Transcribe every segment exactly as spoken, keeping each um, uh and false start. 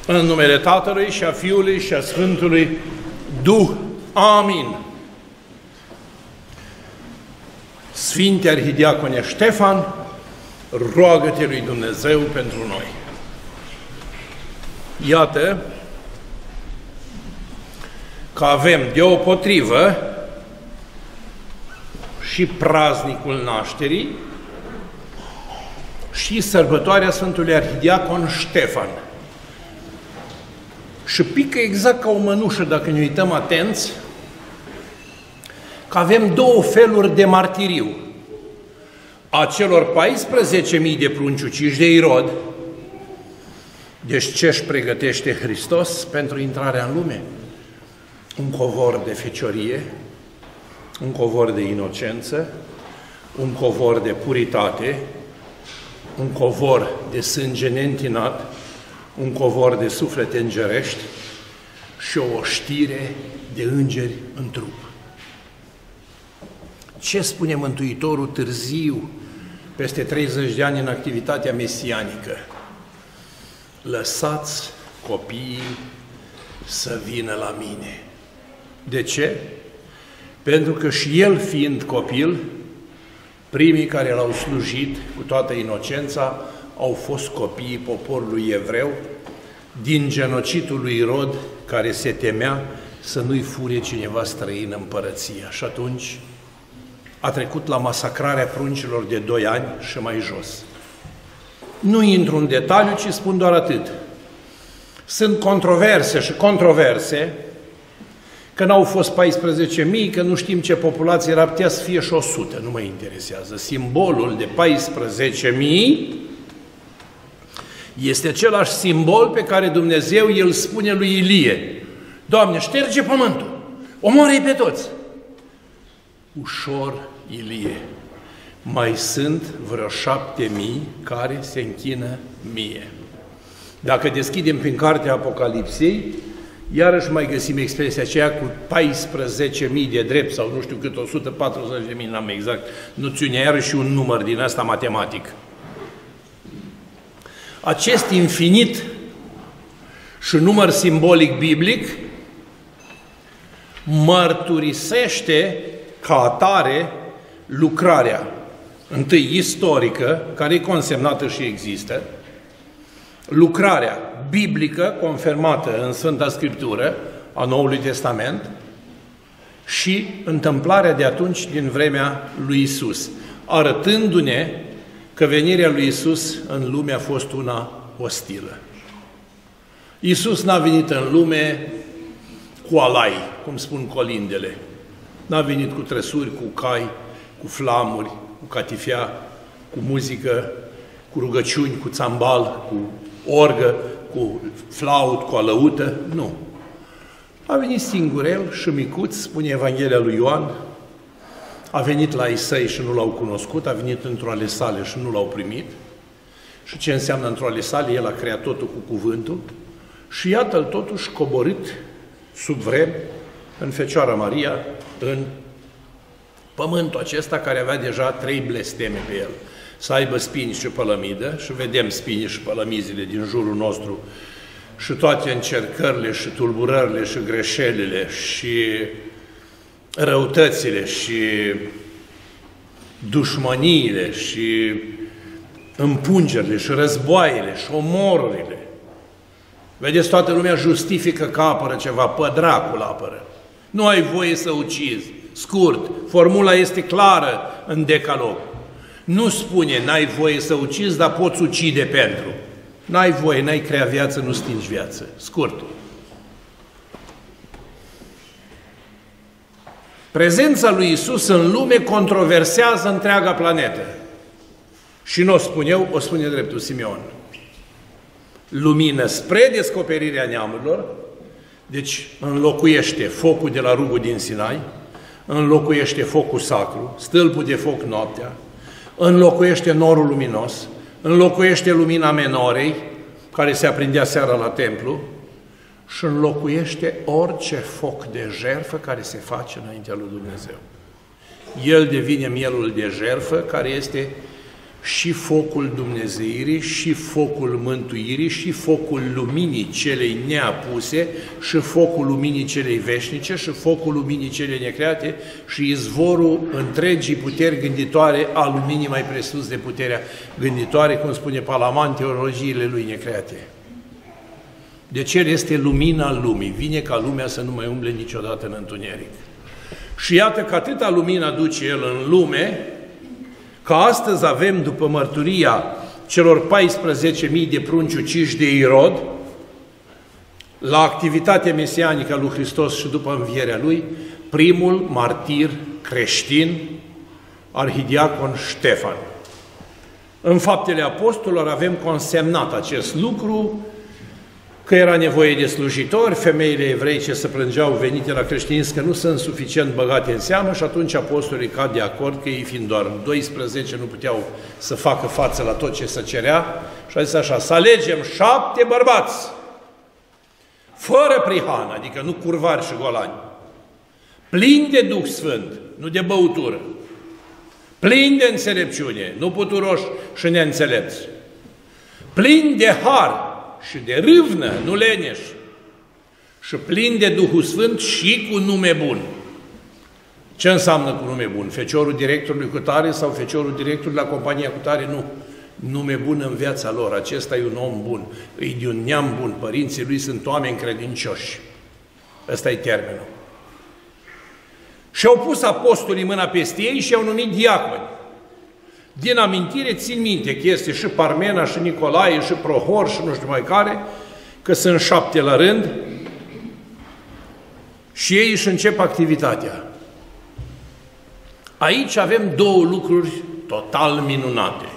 În numele Tatălui și a Fiului și a Sfântului Duh. Amin. Sfinte Arhidiacone Ștefan, roagă-te lui Dumnezeu pentru noi. Iată că avem deopotrivă și praznicul nașterii și sărbătoarea Sfântului Arhidiacon Ștefan. Și pică exact ca o mănușă, dacă ne uităm atenți, că avem două feluri de martiriu. A celor paisprezece mii de prunci uciși de Irod. Deci ce își pregătește Hristos pentru intrarea în lume? Un covor de feciorie, un covor de inocență, un covor de puritate, un covor de sânge neîntinat, un covor de suflete îngerești și o oștire de îngeri în trup. Ce spune Mântuitorul târziu, peste treizeci de ani în activitatea mesianică? Lăsați copiii să vină la mine. De ce? Pentru că și el, fiind copil, primii care l-au slujit cu toată inocența au fost copiii poporului evreu din genocidul lui Irod, care se temea să nu-i fure cineva străin împărăția. Și atunci a trecut la masacrarea pruncilor de doi ani și mai jos. Nu intru în detaliu, ci spun doar atât. Sunt controverse și controverse, că n-au fost paisprezece mii, că nu știm ce populație era, putea să fie și o sută, nu mă interesează. Simbolul de paisprezece mii este același simbol pe care Dumnezeu îl spune lui Ilie: Doamne, șterge pământul, omoară-i pe toți. Ușor, Ilie, mai sunt vreo șapte mii care se închină mie. Dacă deschidem prin cartea Apocalipsei, iarăși mai găsim expresia aceea cu paisprezece mii de drept, sau nu știu cât, o sută patruzeci de mii, n-am exact noțiunea, iarăși un număr din asta matematic. Acest infinit și număr simbolic biblic mărturisește ca atare lucrarea, întâi istorică, care e consemnată și există, lucrarea biblică, confirmată în Sfânta Scriptură a Noului Testament, și întâmplarea de atunci din vremea lui Isus, arătându-ne că venirea lui Isus în lume a fost una ostilă. Isus n-a venit în lume cu alai, cum spun colindele. N-a venit cu trăsuri, cu cai, cu flamuri, cu catifea, cu muzică, cu rugăciuni, cu țambal, cu orgă, cu flaut, cu alăută. Nu. A venit singurel și micuț, spune Evanghelia lui Ioan, a venit la ei săi și nu l-au cunoscut, a venit într-o ale sale și nu l-au primit. Și ce înseamnă într-o ale sale? El a creat totul cu cuvântul și iată-l totuși coborât sub vrem în Fecioara Maria, în pământul acesta care avea deja trei blesteme pe el. Să aibă spini și pălămidă, și vedem spini și pălămizile din jurul nostru, și toate încercările și tulburările și greșelile și răutățile și dușmăniile și împungerile și războaiele și omorurile. Vedeți, toată lumea justifică că apără ceva, pe dracul apără. Nu ai voie să ucizi. Scurt, formula este clară în Decalog. Nu spune n-ai voie să ucizi, dar poți ucide pentru. N-ai voie, n-ai crea viață, nu stingi viață. Scurt. Prezența lui Isus în lume controversează întreaga planetă. Și nu o spun eu, o spune dreptul Simeon. Lumină spre descoperirea neamurilor, deci înlocuiește focul de la rugul din Sinai, înlocuiește focul sacru, stâlpul de foc noaptea, înlocuiește norul luminos, înlocuiește lumina menorei, care se aprindea seara la templu, și înlocuiește orice foc de jertfă care se face înaintea lui Dumnezeu. El devine mielul de jertfă, care este și focul dumnezeirii, și focul mântuirii, și focul luminii celei neapuse, și focul luminii celei veșnice, și focul luminii celei necreate, și izvorul întregii puteri gânditoare a luminii mai presus de puterea gânditoare, cum spune Palaman, teologiile lui necreate. Deci El este lumina lumii, vine ca lumea să nu mai umble niciodată în întuneric. Și iată că atâta lumină aduce El în lume, că astăzi avem, după mărturia celor paisprezece mii de prunci uciși de Irod, la activitatea mesianică a lui Hristos și după învierea Lui, primul martir creștin, arhidiacon Ștefan. În Faptele Apostolilor avem consemnat acest lucru, că era nevoie de slujitori, femeile evreice se plângeau venite la creștinism că nu sunt suficient băgate în seamă și atunci apostolii cad de acord că ei fiind doar doisprezece nu puteau să facă față la tot ce se cerea și a zis așa, să alegem șapte bărbați, fără prihană, adică nu curvari și golani, plini de Duh Sfânt, nu de băutură, plini de înțelepciune, nu puturoși și neînțelepți, plini de har și de râvnă, nu leneș, și plin de Duhul Sfânt și cu nume bun. Ce înseamnă cu nume bun? Feciorul directorului cu tare sau feciorul directorului la compania cu tare? Nu. Nume bun în viața lor. Acesta e un om bun. E de un neam bun. Părinții lui sunt oameni credincioși. Ăsta e termenul. Și-au pus apostolii mâna peste ei și i-au numit diaconi. Din amintire țin minte că este și Parmena, și Nicolae, și Prohor, și nu știu mai care, că sunt șapte la rând și ei își încep activitatea. Aici avem două lucruri total minunate.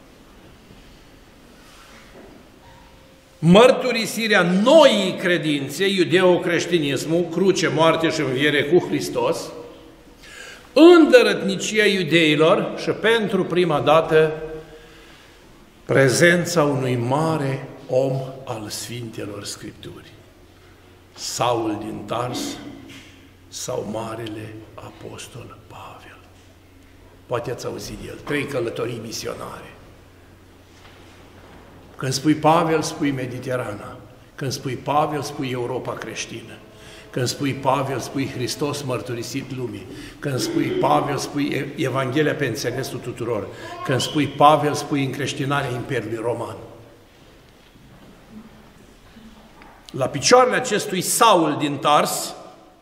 Mărturisirea noii credințe, iudeo-creștinismul, cruce, moarte și înviere cu Hristos, îndărătnicia iudeilor și pentru prima dată prezența unui mare om al Sfintelor Scripturii, Saul din Tars sau Marele Apostol Pavel. Poate ați auzit de el, trei călătorii misionare. Când spui Pavel, spui Mediterana. Când spui Pavel, spui Europa creștină. Când spui Pavel, spui Hristos mărturisit lumii. Când spui Pavel, spui Evanghelia pe înțelesul tuturor. Când spui Pavel, spui încreștinarea Imperiului Roman. La picioarele acestui Saul din Tars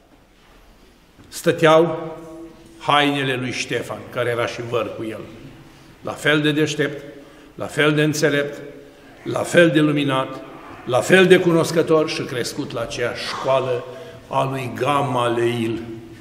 stăteau hainele lui Ștefan, care era și văr cu el. La fel de deștept, la fel de înțelept, la fel de luminat, la fel de cunoscător și crescut la aceeași școală a lui Gamaliel,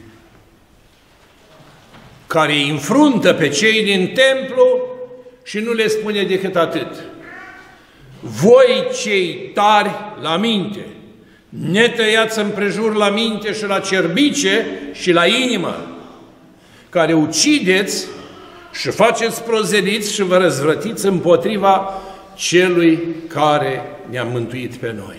care îi înfruntă pe cei din templu și nu le spune decât atât. Voi cei tari la minte, ne tăiați împrejur la minte și la cerbice și la inimă, care ucideți și faceți prozeliți și vă răzvrătiți împotriva celui care ne-a mântuit pe noi.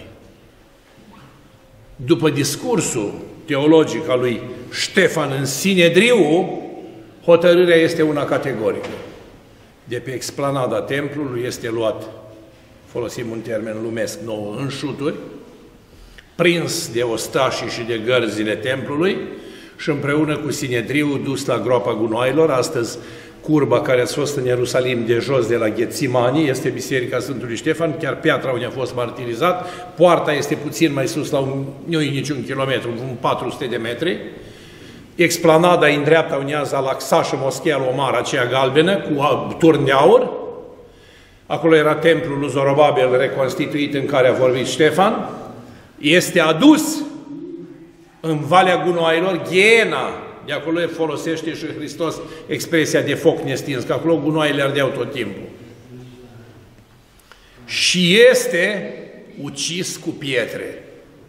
După discursul teologic al lui Ștefan în Sinedriu, hotărârea este una categorică. De pe explanada templului este luat, folosim un termen lumesc nou, în șuturi, prins de ostașii și de gărzile templului și împreună cu Sinedriu dus la groapa gunoailor. Astăzi, curba care a fost în Ierusalim de jos de la Ghețimani este Biserica Sfântului Ștefan, chiar piatra unde a fost martirizat. Poarta este puțin mai sus, la un, nu e niciun kilometru, un patru sute de metri. Explanada în dreapta unează Al-Aqsa și Moschea Omar, aceea galbenă, cu turn de aur. Acolo era templul lui Zorobabel reconstituit în care a vorbit Ștefan. Este adus în Valea Gunoailor, Ghiena. De acolo folosește și Hristos expresia de foc nestins, că acolo gunoaiele ardeau tot timpul. Și este ucis cu pietre.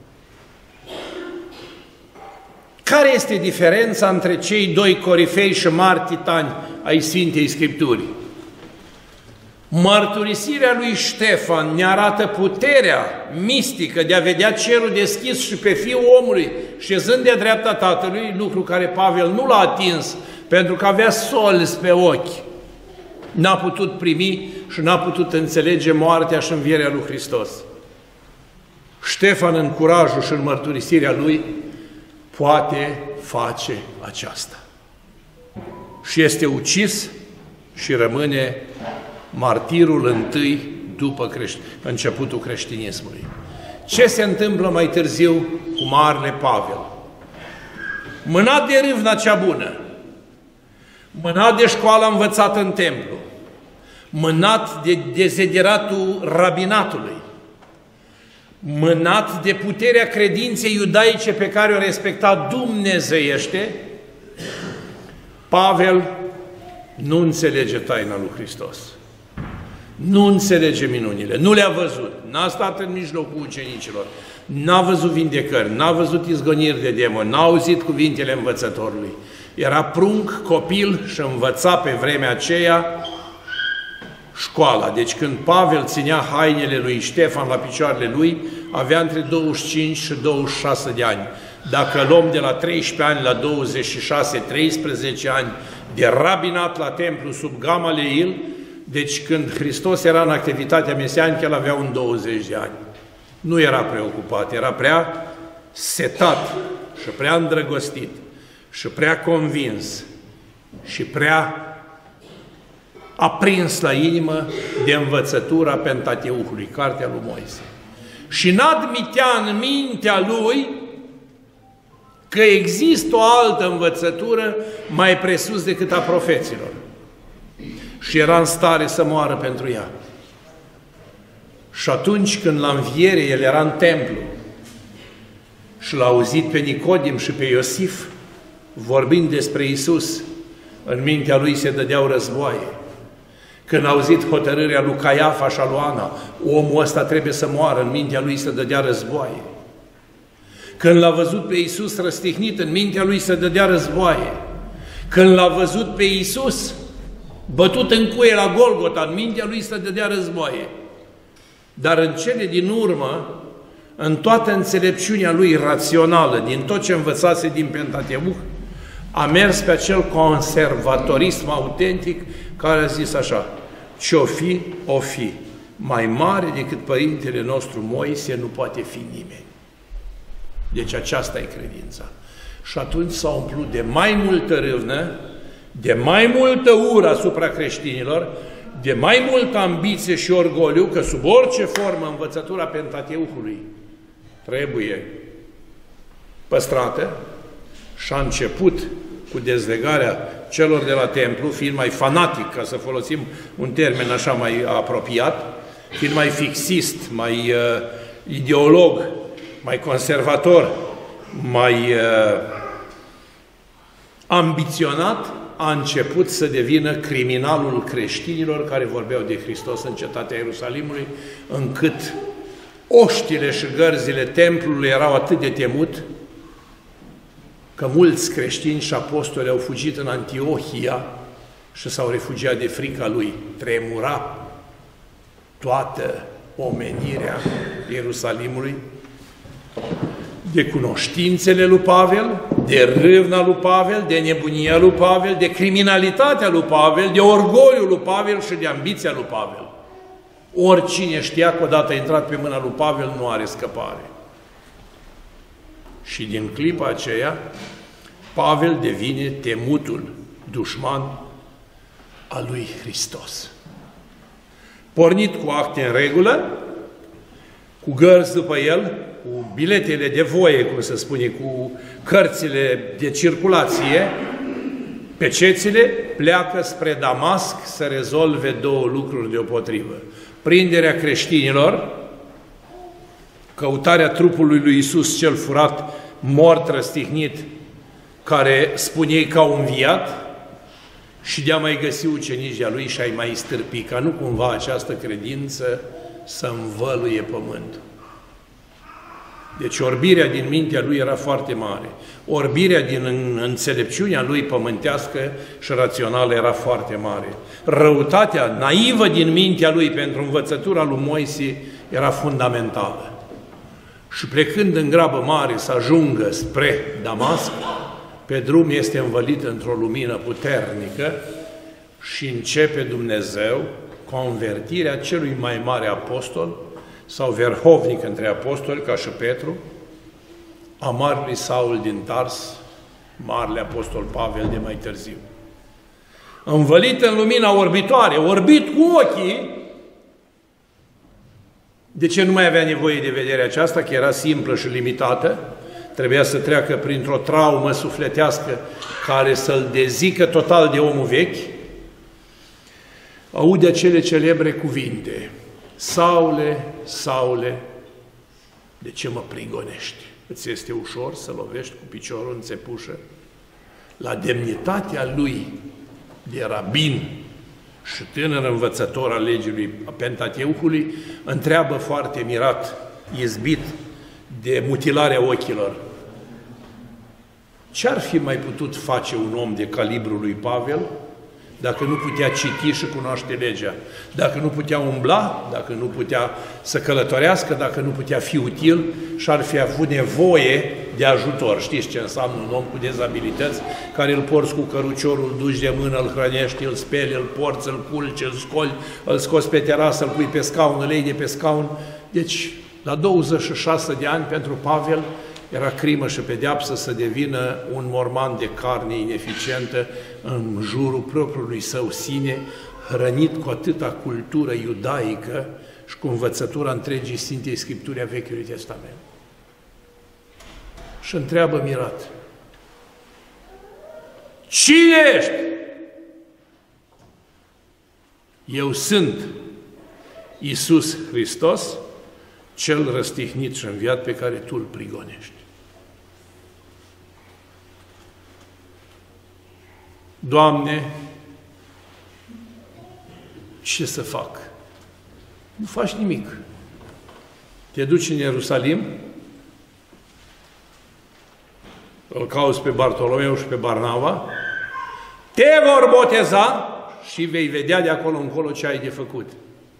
Care este diferența între cei doi corifei și mari titani ai Sfintei Scripturii? Mărturisirea lui Ștefan ne arată puterea mistică de a vedea cerul deschis și pe Fiul omului șezând de-a dreapta Tatălui, lucru care Pavel nu l-a atins pentru că avea solzi pe ochi. n-a putut primi și n-a putut înțelege moartea și învierea lui Hristos. Ștefan, în curajul și în mărturisirea lui, poate face aceasta. Și este ucis și rămâne martirul întâi după crești... începutul creștinismului. Ce se întâmplă mai târziu cu marele Pavel? Mânat de râvna cea bună, mânat de școala învățată în templu, mânat de dezideratul rabinatului, mânat de puterea credinței iudaice pe care o respecta dumnezeiește, Pavel nu înțelege taina lui Hristos. Nu înțelege minunile, nu le-a văzut, n-a stat în mijlocul ucenicilor, n-a văzut vindecări, n-a văzut izgoniri de demoni, n-a auzit cuvintele învățătorului. Era prunc, copil și învăța pe vremea aceea școala. Deci când Pavel ținea hainele lui Ștefan la picioarele lui, avea între douăzeci și cinci și douăzeci și șase de ani. Dacă luăm de la treisprezece ani la douăzeci și șase treisprezece ani de rabinat la templu sub Gamaliel, deci când Hristos era în activitatea mesianică, el avea un douăzeci de ani. Nu era preocupat, era prea setat și prea îndrăgostit și prea convins și prea aprins la inimă de învățătura Pentateucului, cartea lui Moise. Și n-admitea în mintea lui că există o altă învățătură mai presus decât a profeților. Și era în stare să moară pentru ea. Și atunci când la înviere el era în templu și l-a auzit pe Nicodim și pe Iosif vorbind despre Iisus, în mintea lui se dădeau războaie. Când a auzit hotărârea lui Caiafa și a lui Ana, omul ăsta trebuie să moară, în mintea lui se dădea războaie. Când l-a văzut pe Iisus răstihnit, în mintea lui se dădea războaie. Când l-a văzut pe Iisus bătut în cuie la Golgota, în mintea lui se dădea războaie. Dar în cele din urmă, în toată înțelepciunea lui rațională, din tot ce învățase din Pentateuch, a mers pe acel conservatorism autentic care a zis așa: ce-o fi, o fi. Mai mare decât părintele nostru Moise nu poate fi nimeni. Deci aceasta e credința. Și atunci s-a umplut de mai multă râvnă, de mai multă ură asupra creștinilor, de mai multă ambiție și orgoliu, că sub orice formă învățătura Pentateuchului trebuie păstrată, și a început cu dezlegarea celor de la templu, fiind mai fanatic, ca să folosim un termen așa mai apropiat, fiind mai fixist, mai uh, ideolog, mai conservator, mai uh, ambiționat, a început să devină criminalul creștinilor care vorbeau de Hristos în cetatea Ierusalimului, încât oștile și gărzile templului erau atât de temut că mulți creștini și apostoli au fugit în Antiohia și s-au refugiat de frica lui. Tremura toată omenirea Ierusalimului de cunoștințele lui Pavel, de râvna lui Pavel, de nebunia lui Pavel, de criminalitatea lui Pavel, de orgoliul lui Pavel și de ambiția lui Pavel. Oricine știa că odată a intrat pe mâna lui Pavel nu are scăpare. Și din clipa aceea, Pavel devine temutul dușman al lui Hristos. Pornit cu acte în regulă, cu gărzi după el, cu biletele de voie, cum se spune, cu cărțile de circulație, pecețile, pleacă spre Damasc să rezolve două lucruri deopotrivă. Prinderea creștinilor, căutarea trupului lui Iisus cel furat, mort, răstihnit, care spune ei că au înviat, și de a mai găsi ucenici de-a lui și a-i mai stârpi, ca nu cumva această credință să învăluie pământul. Deci orbirea din mintea lui era foarte mare. Orbirea din înțelepciunea lui pământească și rațională era foarte mare. Răutatea naivă din mintea lui pentru învățătura lui Moise era fundamentală. Și plecând în grabă mare să ajungă spre Damasc, pe drum este învălit într-o lumină puternică și începe Dumnezeu convertirea celui mai mare apostol sau verhovnic între apostoli, ca și Petru, a marelui Saul din Tars, marele apostol Pavel de mai târziu. Învălit în lumina orbitoare, orbit cu ochii. De ce nu mai avea nevoie de vederea aceasta? Că era simplă și limitată. Trebuia să treacă printr-o traumă sufletească care să-l dezică total de omul vechi. Aude acele celebre cuvinte: Saule, Saule, de ce mă prigonești? Îți este ușor să lovești cu piciorul în țepușă? La demnitatea lui de rabin și tânăr învățător al legii Pentateucului, întreabă foarte mirat, izbit de mutilarea ochilor: ce-ar fi mai putut face un om de calibrul lui Pavel dacă nu putea citi și cunoaște legea, dacă nu putea umbla, dacă nu putea să călătorească, dacă nu putea fi util și ar fi avut nevoie de ajutor? Știți ce înseamnă un om cu dezabilități, care îl porți cu căruciorul, îl duci de mână, îl hrănești, îl speli, îl porți, îl culci, îl scoli, îl scoți pe terasă, îl pui pe scaun, îl iei de pe scaun. Deci, la douăzeci și șase de ani, pentru Pavel, era crimă și pedeapsă să devină un morman de carne ineficientă în jurul propriului său sine, hrănit cu atâta cultură iudaică și cu învățătura întregii Sfintei Scripturi a Vechiului Testament. Și întreabă mirat: cine ești? Eu sunt Iisus Hristos, cel răstihnit și înviat pe care tu îl prigonești. Doamne, ce să fac? Nu faci nimic. Te duci în Ierusalim, îl cauți pe Bartolomeu și pe Barnava, te vor boteza și vei vedea de acolo încolo ce ai de făcut.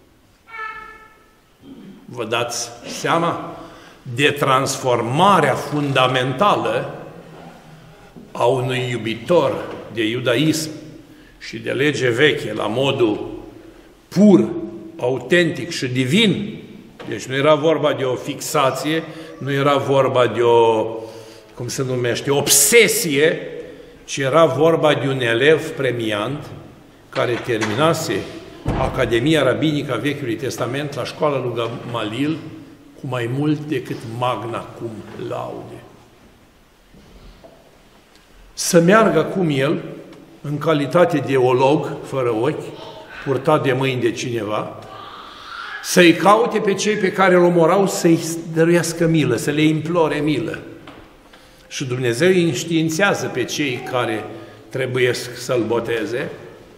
Vă dați seama de transformarea fundamentală a unui iubitor de iudaism și de lege veche la modul pur, autentic și divin. Deci nu era vorba de o fixație, nu era vorba de o, cum se numește, obsesie, ci era vorba de un elev premiant care terminase Academia Rabinică a Vechiului Testament la școala lui Gamaliel cu mai mult decât magna cum laude. Să meargă cum el, în calitate de olog, fără ochi, purtat de mâini de cineva, să-i caute pe cei pe care îl omorau, să-i dăruiască milă, să le implore milă. Și Dumnezeu îi înștiințează pe cei care trebuie să-l boteze.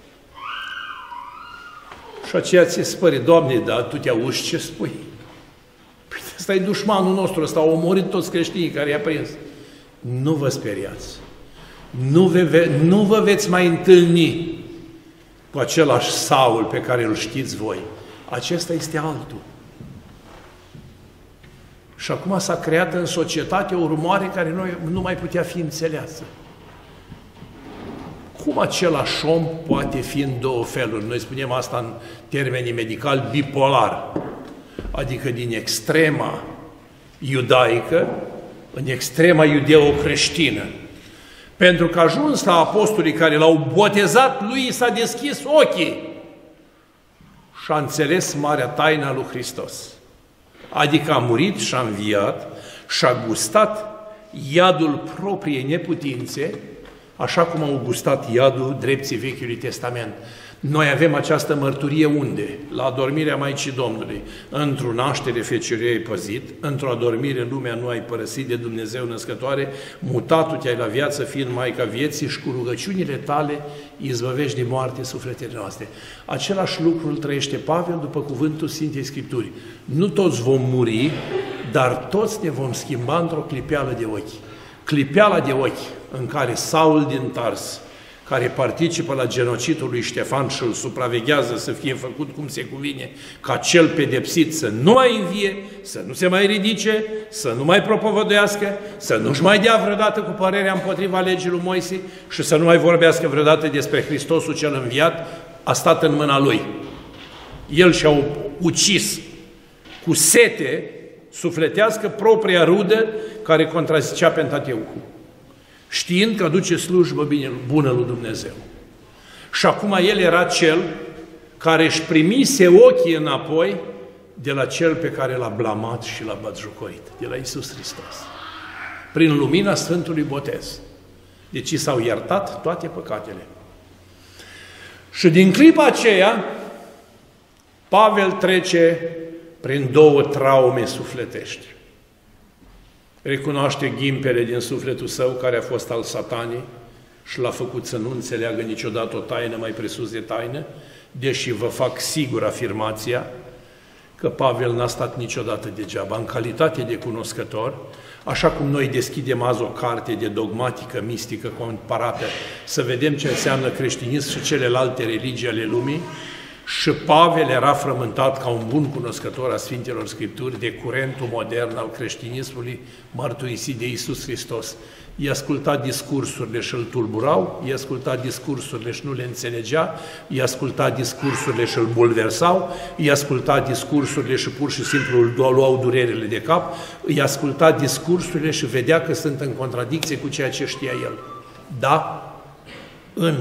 Și aceea ți se spune: Doamne, dar tu te auzi ce spui? Păi ăsta e dușmanul nostru, ăsta a omorât toți creștinii care i-a prins. Nu vă speriați. Nu, ve nu vă veți mai întâlni cu același Saul pe care îl știți voi. Acesta este altul. Și acum s-a creat în societate o rumoare care nu, nu mai putea fi înțeleasă. Cum același om poate fi în două feluri? Noi spunem asta în termenii medicali bipolar, adică din extrema iudaică în extrema iudeo-creștină. Pentru că ajuns la apostolii care l-au botezat, lui s-a deschis ochii și a înțeles marea taină a lui Hristos. Adică a murit și a înviat și a gustat iadul propriei neputințe, așa cum au gustat iadul drepții Vechiului Testament. Noi avem această mărturie unde? La adormirea Maicii Domnului. Într-o naștere feciorei ai păzit, într-o adormire în lumea nu ai părăsit de Dumnezeu născătoare, mutatul te-ai la viață fiind Maica vieții și cu rugăciunile tale izbăvești de moarte sufletele noastre. Același lucru îl trăiește Pavel după cuvântul Sfintei Scripturii. Nu toți vom muri, dar toți ne vom schimba într-o clipeală de ochi. Clipeala de ochi în care Saul din Tars, care participă la genocidul lui Ștefan și îl supraveghează să fie făcut cum se cuvine, ca cel pedepsit să nu mai învie, să nu se mai ridice, să nu mai propovăduiască, să nu-și mai dea vreodată cu părerea împotriva legii lui Moise și să nu mai vorbească vreodată despre Hristosul cel înviat, a stat în mâna lui. El și-a ucis cu sete sufletească propria rudă care contrazicea Pentateucul, știind că aduce slujbă bine, bună lui Dumnezeu. Și acum el era cel care își primise ochii înapoi de la cel pe care l-a blamat și l-a batjocorit, de la Iisus Hristos, prin lumina Sfântului Botez. Deci i s-au iertat toate păcatele. Și din clipa aceea, Pavel trece prin două traume sufletești. Recunoaște ghimpele din sufletul său, care a fost al Satanei și l-a făcut să nu înțeleagă niciodată o taină mai presus de taină, deși vă fac sigur afirmația că Pavel n-a stat niciodată degeaba. În calitate de cunoscător, așa cum noi deschidem azi o carte de dogmatică, mistică, comparată, să vedem ce înseamnă creștinism și celelalte religii ale lumii, și Pavel era frământat ca un bun cunoscător a Sfintelor Scripturi de curentul modern al creștinismului mărturisit de Iisus Hristos. I-a ascultat discursurile și îl tulburau, i-a ascultat discursurile și nu le înțelegea, i-a ascultat discursurile și îl bulversau, i-a ascultat discursurile și pur și simplu îl luau durerile de cap, i-a ascultat discursurile și vedea că sunt în contradicție cu ceea ce știa el. Da, în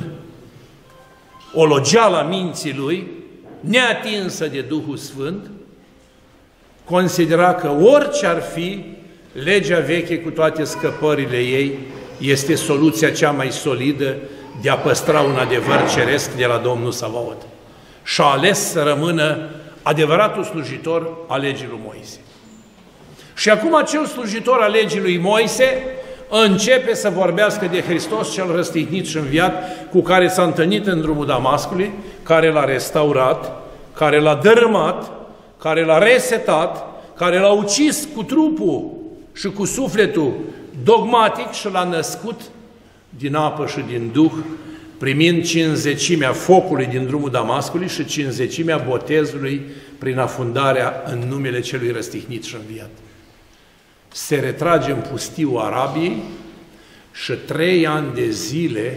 ologeala minții lui, neatinsă de Duhul Sfânt, considera că orice ar fi, legea veche cu toate scăpările ei este soluția cea mai solidă de a păstra un adevăr ceresc de la Domnul Savaot. Și a ales să rămână adevăratul slujitor al legii lui Moise. Și acum acel slujitor al legii lui Moise începe să vorbească de Hristos cel răstignit și înviat, cu care s-a întâlnit în drumul Damascului, care l-a restaurat, care l-a dărâmat, care l-a resetat, care l-a ucis cu trupul și cu sufletul dogmatic și l-a născut din apă și din Duh, primind cincizecimea focului din drumul Damascului și cincizecimea botezului prin afundarea în numele celui răstignit și înviat. Se retrage în pustiul Arabiei și trei ani de zile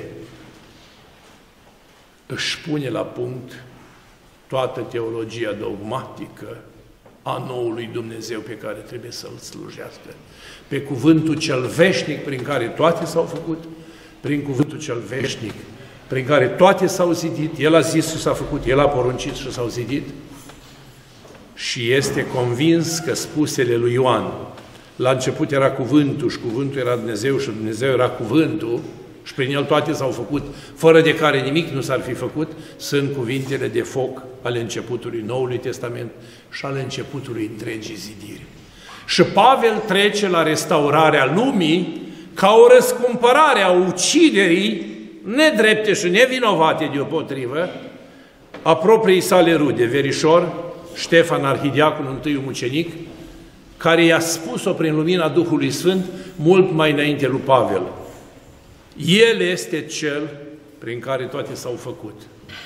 își pune la punct toată teologia dogmatică a noului Dumnezeu pe care trebuie să-L slujească. Pe cuvântul cel veșnic prin care toate s-au făcut, prin cuvântul cel veșnic prin care toate s-au zidit, El a zis și s-a făcut, El a poruncit și s-au zidit, și este convins că spusele lui Ioan, la început era cuvântul și cuvântul era Dumnezeu și Dumnezeu era cuvântul și prin el toate s-au făcut, fără de care nimic nu s-ar fi făcut, sunt cuvintele de foc ale începutului Noului Testament și ale începutului întregii zidiri. Și Pavel trece la restaurarea lumii ca o răscumpărare a uciderii nedrepte și nevinovate deopotrivă a propriei sale rude, verișor, Ștefan Arhidiacul, întâiul mucenic, care i-a spus-o prin lumina Duhului Sfânt mult mai înainte lui Pavel. El este cel prin care toate s-au făcut.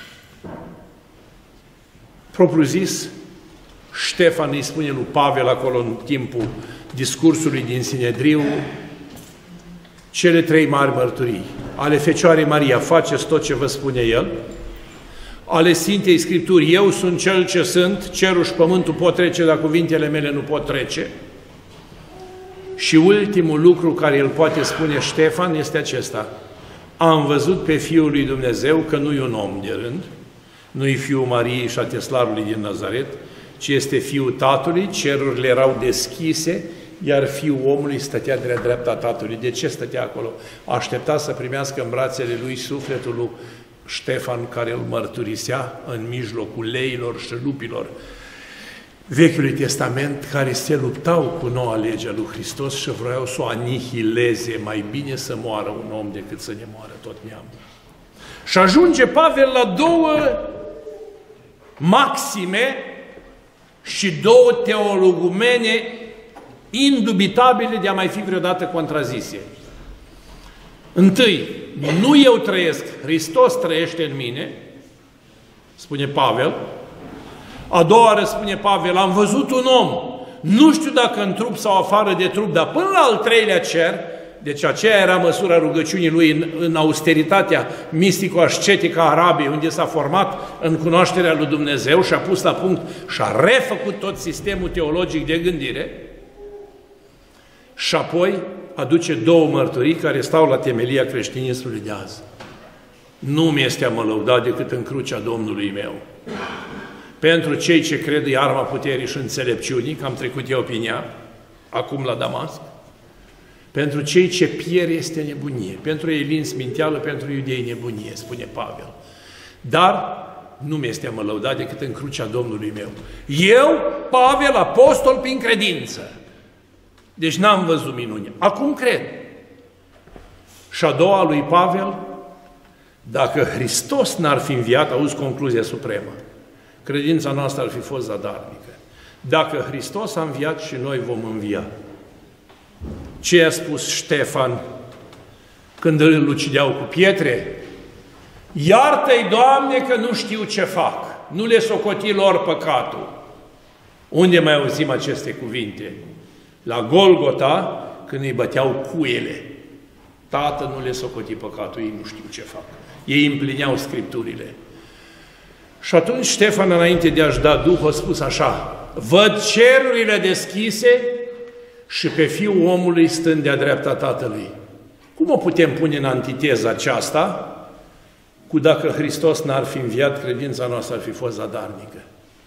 Propriu zis, Ștefan îi spune lui Pavel acolo în timpul discursului din Sinedriu cele trei mari mărturii. Ale Fecioarei Maria, faceți tot ce vă spune el. Ale Sfintei Scripturi, eu sunt cel ce sunt, cerul și pământul pot trece, dar cuvintele mele nu pot trece. Și ultimul lucru care îl poate spune Ștefan este acesta. Am văzut pe Fiul lui Dumnezeu că nu e un om de rând, nu-i Fiul Mariei și a Teslarului din Nazaret, ci este Fiul Tatălui, cerurile erau deschise, iar Fiul omului stătea de-a dreapta Tatălui. De ce stătea acolo? Aștepta să primească în brațele lui sufletul lui Ștefan, care îl mărturisea în mijlocul leilor și lupilor Vechiului Testament, care se luptau cu noua lege a lui Hristos și vreau să o anihileze. Mai bine să moară un om decât să ne moară tot neamul. Și ajunge Pavel la două maxime și două teologumene indubitabile de a mai fi vreodată contrazise. Întâi, nu eu trăiesc, Hristos trăiește în mine, spune Pavel. A doua oară spune Pavel, am văzut un om, nu știu dacă în trup sau afară de trup, dar până la al treilea cer, deci aceea era măsura rugăciunii lui în, în austeritatea mistico-ascetică a Arabiei, unde s-a format în cunoașterea lui Dumnezeu și a pus la punct și a refăcut tot sistemul teologic de gândire. Și apoi aduce două mărturii care stau la temelia creștinismului de azi. Nu mi este a mă lăuda decât în crucea Domnului meu. Pentru cei ce cred e arma puterii și înțelepciunii, că am trecut eu prin ea, acum la Damasc. Pentru cei ce pierd este nebunie. Pentru elini sminteală, pentru iudei nebunie, spune Pavel. Dar nu mi este a mă lăuda decât în crucea Domnului meu. Eu, Pavel, apostol prin credință. Deci n-am văzut minuni. Acum cred. Și a doua lui Pavel, dacă Hristos n-ar fi înviat, auzi concluzia supremă, credința noastră ar fi fost zadarnică. Dacă Hristos a înviat, și noi vom învia. Ce a spus Ștefan când îl ucideau cu pietre? Iartă-i, Doamne, că nu știu ce fac. Nu le socoti lor păcatul. Unde mai auzim aceste cuvinte? La Golgota, când îi băteau cuiele. Tată, nu le socoti păcatul, ei nu știu ce fac. Ei împlineau Scripturile. Și atunci Ștefan, înainte de a-și da Duh, a spus așa, văd cerurile deschise și pe Fiul omului stând de-a dreapta Tatălui. Cum o putem pune în antiteză aceasta cu dacă Hristos n-ar fi înviat, credința noastră ar fi fost zadarnică?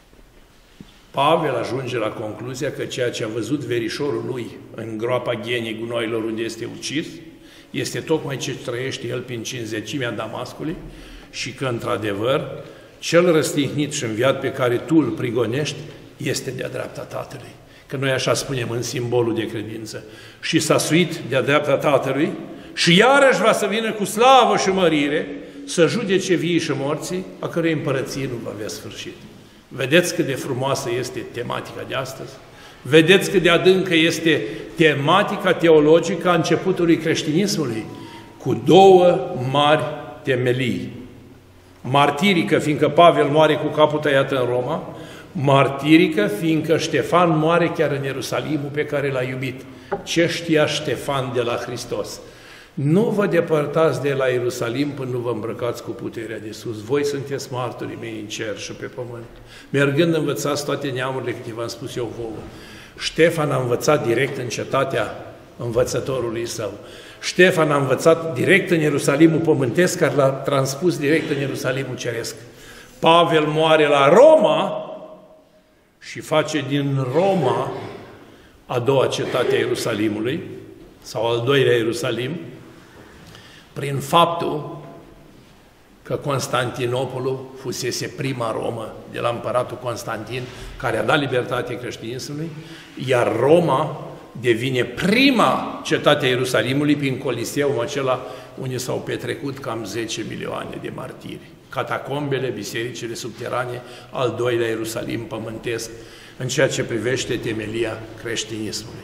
Pavel ajunge la concluzia că ceea ce a văzut verișorul lui în groapa ghenii gunoilor unde este ucis, este tocmai ce trăiește el prin cinzecimea Damascului și că, într-adevăr, cel răstihnit și înviat pe care tu îl prigonești este de-a dreapta Tatălui. Că noi așa spunem în simbolul de credință. Și s-a suit de-a dreapta Tatălui și iarăși va să vină cu slavă și mărire să judece vii și morții, a cărei împărăție nu va avea sfârșit. Vedeți cât de frumoasă este tematica de astăzi? Vedeți cât de adâncă este tematica teologică a începutului creștinismului, cu două mari temelii. Martirică, fiindcă Pavel moare cu capul tăiat în Roma, martirică, fiindcă Ștefan moare chiar în Ierusalimul pe care l-a iubit. Ce știa Ștefan de la Hristos? Nu vă depărtați de la Ierusalim până nu vă îmbrăcați cu puterea de sus. Voi sunteți martorii mei în cer și pe pământ. Mergând învățați toate neamurile câte v-am spus eu vouă. Ștefan a învățat direct în cetatea învățătorului său. Ștefan a învățat direct în Ierusalimul pământesc, care l-a transpus direct în Ierusalimul ceresc. Pavel moare la Roma și face din Roma a doua cetate a Ierusalimului, sau al doilea Ierusalim, prin faptul că Constantinopolul fusese prima Romă de la împăratul Constantin, care a dat libertate creștinismului, iar Roma devine prima cetate a Ierusalimului prin Coliseul acela unde s-au petrecut cam zece milioane de martiri. Catacombele, bisericile subterane, al doilea Ierusalim pământesc, în ceea ce privește temelia creștinismului.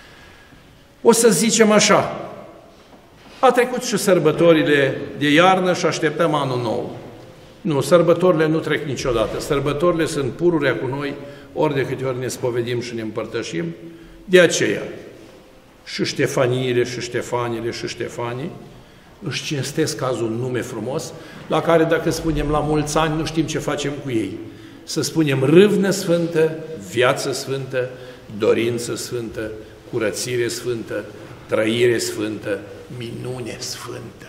O să zicem așa, a trecut și sărbătorile de iarnă și așteptăm anul nou. Nu, sărbătorile nu trec niciodată. Sărbătorile sunt pururea cu noi, ori de câte ori ne spovedim și ne împărtășim. De aceea, și Ștefaniile, și Ștefanile, și Ștefanii își cinstesc azi un nume frumos, la care dacă spunem la mulți ani, nu știm ce facem cu ei. Să spunem râvnă sfântă, viață sfântă, dorință sfântă, curățire sfântă, trăire sfântă, minune sfântă.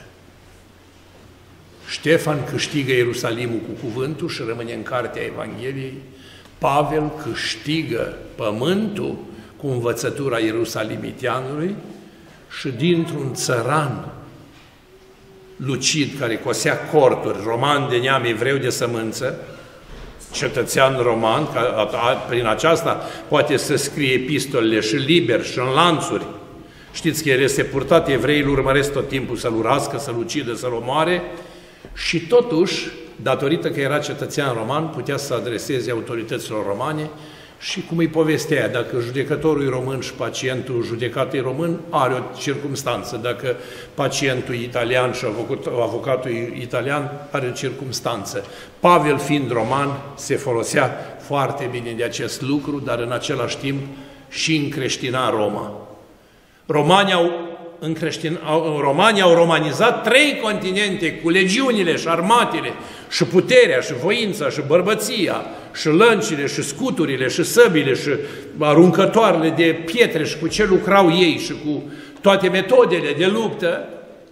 Ștefan câștigă Ierusalimul cu cuvântul și rămâne în cartea Evangheliei. Pavel câștigă pământul cu învățătura ierusalimiteanului și dintr-un țăran lucid care cosea corturi, roman de neam evreu de sămânță, cetățean roman, prin aceasta poate să scrie epistolele și liber și în lanțuri. Știți că el este purtat, evreii îl urmăresc tot timpul să-l urască, să-l ucidă, să-l omoare și totuși, datorită că era cetățean roman, putea să adreseze autorităților romane Și cum îi povestea aia, dacă judecătorul e român și pacientul judecat e român, are o circumstanță. Dacă pacientul e italian și avocatul e italian, are o circumstanță. Pavel, fiind roman, se folosea foarte bine de acest lucru, dar în același timp și încreștina Roma. Romanii au, încreștin, au, Romanii au romanizat trei continente cu legiunile și armatele și puterea și voința și bărbăția și lăncile și scuturile și săbile și aruncătoarele de pietre și cu ce lucrau ei și cu toate metodele de luptă.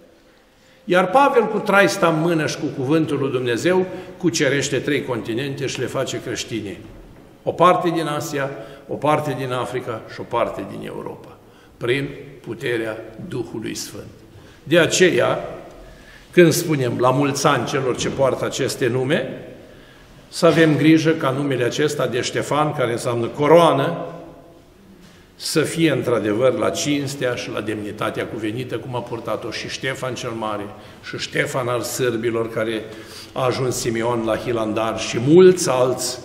Iar Pavel cu traista în mână și cu cuvântul lui Dumnezeu cucerește trei continente și le face creștine. O parte din Asia, o parte din Africa și o parte din Europa, prin puterea Duhului Sfânt. De aceea, când spunem la mulți ani celor ce poartă aceste nume, să avem grijă ca numele acesta de Ștefan, care înseamnă coroană, să fie într-adevăr la cinstea și la demnitatea cuvenită, cum a purtat-o și Ștefan cel Mare, și Ștefan al sârbilor, care a ajuns Simeon la Hilandar, și mulți alți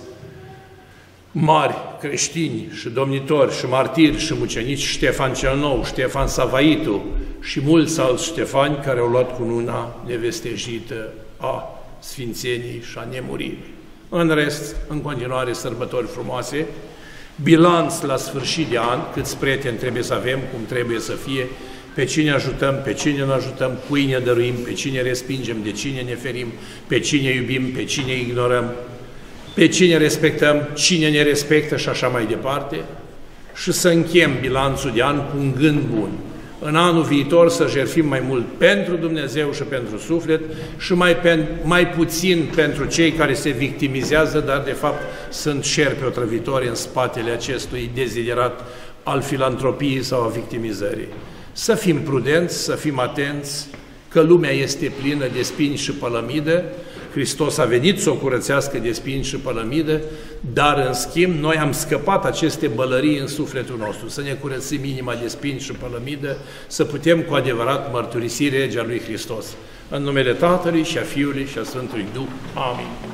mari creștini și domnitori și martiri și mucenici, Ștefan cel Nou, Ștefan Savaitu și mulți alți Ștefani care au luat cununa nevestejită a sfințeniei și a nemuririi. În rest, în continuare, sărbători frumoase, bilanț la sfârșit de an, câți prieteni trebuie să avem, cum trebuie să fie, pe cine ajutăm, pe cine nu ajutăm, cui ne dăruim, pe cine respingem, de cine ne ferim, pe cine iubim, pe cine ignorăm, pe cine respectăm, cine ne respectă și așa mai departe, și să închem bilanțul de an cu un gând bun. În anul viitor să jertfim mai mult pentru Dumnezeu și pentru suflet și mai, pen, mai puțin pentru cei care se victimizează, dar de fapt sunt șerpi otrăvitori în spatele acestui deziderat al filantropiei sau a victimizării. Să fim prudenți, să fim atenți, că lumea este plină de spini și pălămidă. Hristos a venit să o curățească de spini și pălămidă, dar în schimb noi am scăpat aceste bălării în sufletul nostru, să ne curățim inima de spini și pălămidă, să putem cu adevărat mărturisi regea lui Hristos. În numele Tatălui și a Fiului și a Sfântului Duh. Amin.